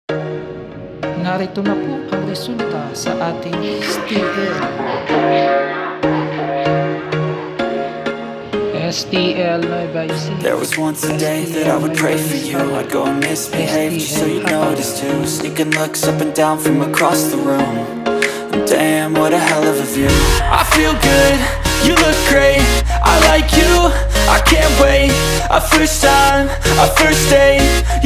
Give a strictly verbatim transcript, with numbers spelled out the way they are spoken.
Narito na po ang resulta sa ating S T L. S T L NUEVA ECIJA. There was once a day that I would pray for you. I'd go and misbehave just so you notice too. Sneaking looks up and down from across the room. And damn, what a hell of a view. I feel good, you look great, I like you, I can't wait. A first time, a first date,